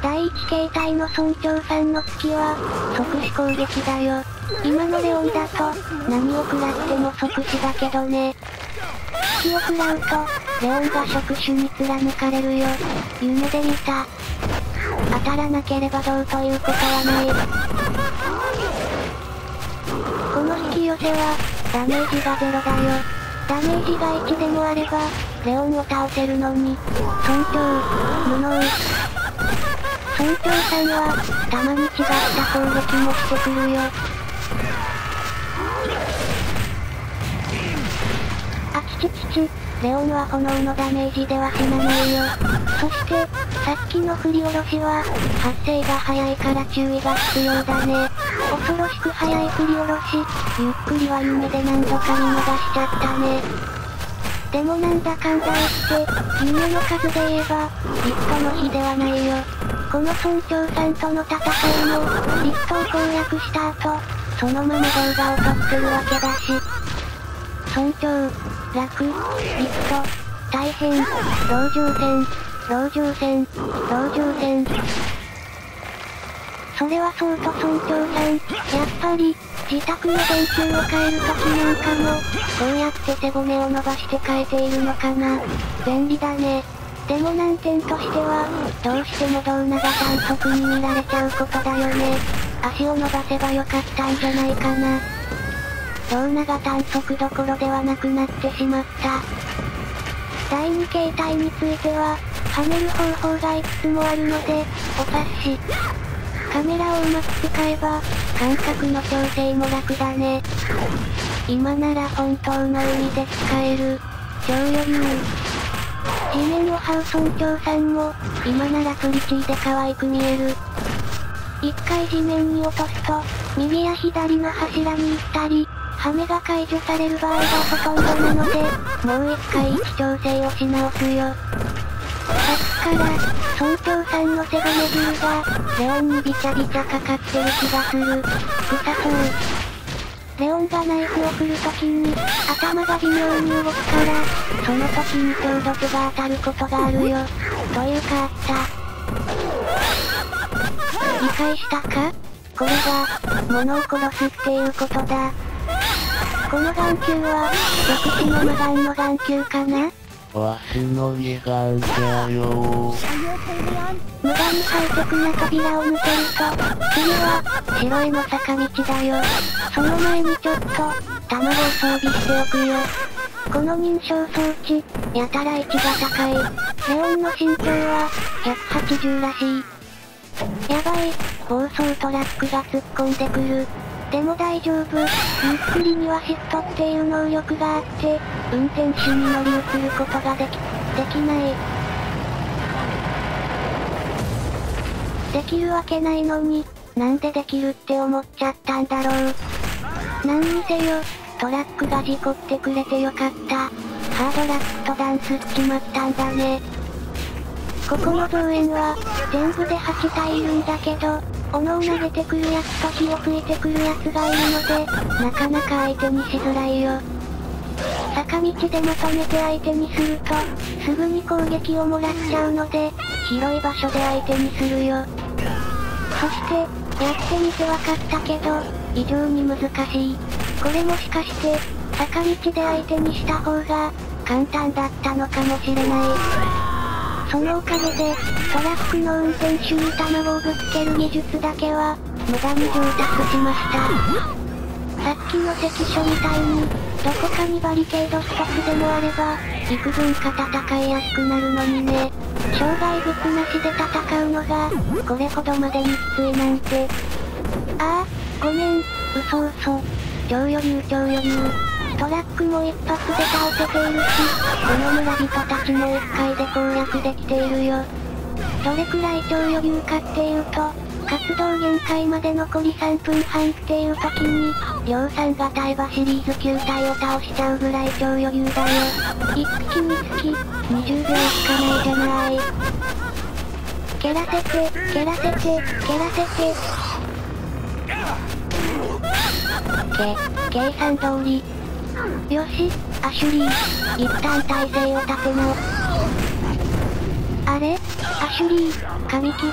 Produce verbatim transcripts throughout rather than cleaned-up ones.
だいいち形態の村長さんの月は、即死攻撃だよ。今のレオンだと、何を食らっても即死だけどね。月を食らうと、レオンが触手に貫かれるよ。夢で見た。当たらなければどうということはない。この引き寄せは、ダメージがゼロだよ。ダメージがいちでもあれば、レオンを倒せるのに、村長、無能。村長さんは、たまに違った攻撃もしてくるよ。あちちちち、レオンは炎のダメージでは死なないよ。そして、さっきの振り下ろしは、発生が早いから注意が必要だね。恐ろしく早い振り下ろし、ゆっくりは夢で何度か見逃しちゃったね。でもなんだかんだ言って、夢の数で言えば、リストの日ではないよ。この村長さんとの戦いも、リストを攻略した後、そのまま動画を撮ってるわけだし。村長、楽、リスト、大変、籠城戦、籠城戦、籠城戦。それはそうと村長さん、やっぱり、自宅の電球を変えるときなんかも、こうやって背骨を伸ばして変えているのかな。便利だね。でも難点としては、どうしても胴長短足に見られちゃうことだよね。足を伸ばせばよかったんじゃないかな。胴長短足どころではなくなってしまった。だいに形態については、跳ねる方法がいくつもあるので、お察し。カメラをうまく使えば、感覚の調整も楽だね。今なら本当の意味で使える。超余裕。地面を這う村長さんも、今ならプリチーで可愛く見える。一回地面に落とすと、右や左の柱に行ったり、ハメが解除される場合がほとんどなので、もう一回位置調整をし直すよ。さっきから、村長さんの背骨汁が、レオンにビチャビチャかかってる気がする。臭そう。レオンがナイフを振るときに、頭が微妙に動くから、その時に強毒が当たることがあるよ。というかあった。理解したか？これが、物を殺すっていうことだ。この眼球は、毒死の無眼の眼球かな？ わしの二眼じゃよー。 無駄にハイテクな扉を抜けると、次は、白への坂道だよ。その前にちょっと、卵を装備しておくよ。この認証装置、やたら位置が高い。レオンの身長は、ひゃくはちじゅうらしい。やばい、暴走トラックが突っ込んでくる。でも大丈夫。ゆっくりにはシフトっていう能力があって、運転手に乗り移ることができ、できない。できるわけないのに、なんでできるって思っちゃったんだろう。なんにせよ、トラックが事故ってくれてよかった。ハードラックとダンスしちまったんだね。ここの造園は、全部ではち体いるんだけど、斧を投げてくるやつと火を吹いてくるやつがいるので、なかなか相手にしづらいよ。坂道でまとめて相手にすると、すぐに攻撃をもらっちゃうので、広い場所で相手にするよ。そして、やってみてわかったけど、異常に難しい。これもしかして、坂道で相手にした方が、簡単だったのかもしれない。そのおかげで、トラックの運転手に卵をぶつける技術だけは、無駄に上達しました。さっきの関所みたいに、どこかにバリケード一つでもあれば、幾分か戦いやすくなるのにね。障害物なしで戦うのが、これほどまでにきついなんて。ああ、ごめん、嘘嘘。超余裕超余裕。トラックも一発で倒せているし、この村人たちも一回で攻略できているよ。どれくらい超余裕かっていうと、活動限界まで残りさんぷんはんっていう時に、量産型エヴァシリーズきゅう体を倒しちゃうぐらい超余裕だよ。一匹につき、にじゅうびょうしかないじゃない。蹴らせて、蹴らせて、蹴らせて。け、計算通り。よし、アシュリー、一旦体勢を立て直。あれ？ アシュリー、髪切った？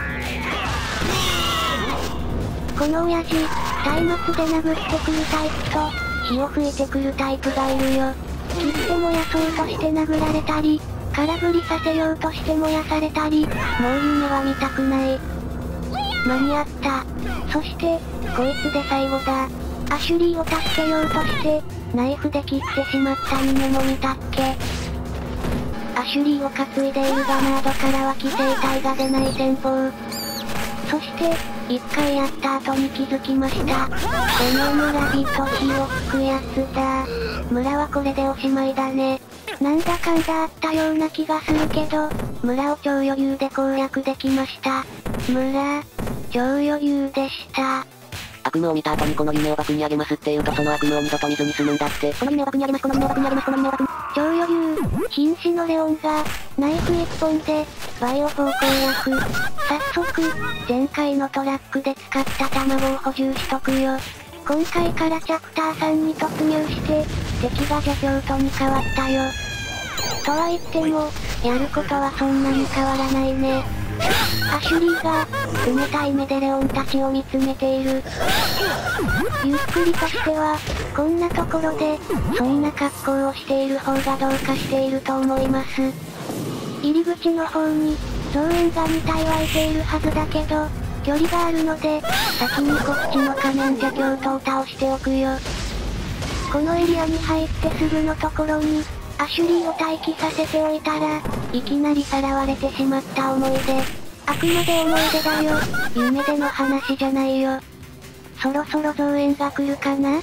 この親父、松明で殴ってくるタイプと、火を吹いてくるタイプがいるよ。切って燃やそうとして殴られたり、空振りさせようとして燃やされたり、もう夢は見たくない。間に合った。そして、こいつで最後だ。アシュリーを助けようとして、ナイフで切ってしまった夢も見たっけ。アシュリーを担いでいるガナードからは規制体が出ない戦法。そして、一回やった後に気づきました。この村人火を吹くやつだ。村はこれでおしまいだね。なんだかんだあったような気がするけど、村を超余裕で攻略できました。村、超余裕でした。 悪夢を見た後にこの夢をバクにあげますって言うとその悪夢を二度と見ずに済むんだって。 この夢をバクにあげます、この夢をバクにあげます、この夢をバクに。超余裕、瀕死のレオンが、ナイフ一本で、バイオ砲攻略。早速、前回のトラックで使った卵を補充しとくよ。今回からチャプターさんに突入して、敵がジャ京都に変わったよ。とは言っても、やることはそんなに変わらないね。アシュリーが、冷たい目でレオンたちを見つめている。ゆっくりとしては、こんなところで、そんな格好をしている方がどうかしていると思います。入り口の方に、増援がに体湧いているはずだけど、距離があるので、先にこっちの仮面ジャ京都を倒しておくよ。このエリアに入ってすぐのところに、アシュリーを待機させておいたら、いきなりさらわれてしまった思い出。あくまで思い出だよ。夢での話じゃないよ。そろそろ増援が来るかな？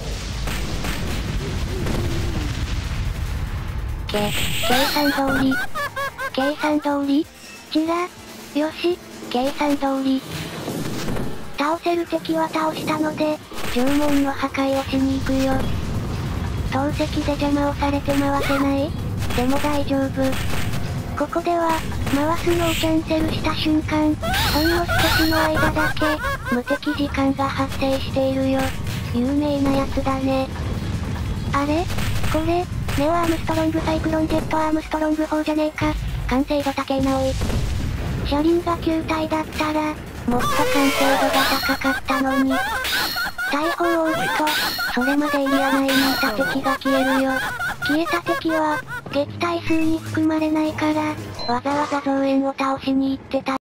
け、計算通り。計算通り？ちら？よし、計算通り。倒せる敵は倒したので、縄文の破壊をしに行くよ。投石で邪魔をされて回せない？でも大丈夫。ここでは、回すのをキャンセルした瞬間、ほんの少しの間だけ、無敵時間が発生しているよ。有名なやつだね。あれ？これ、ネオアームストロングサイクロンジェットアームストロング砲じゃねえか。完成度高えなおい。車輪がきゅう体だったら、もっと完成度が高かったのに。大砲を撃つと、それまでエリア内にいた敵が消えるよ。消えた敵は、撃退数に含まれないから、わざわざ増援を倒しに行ってた。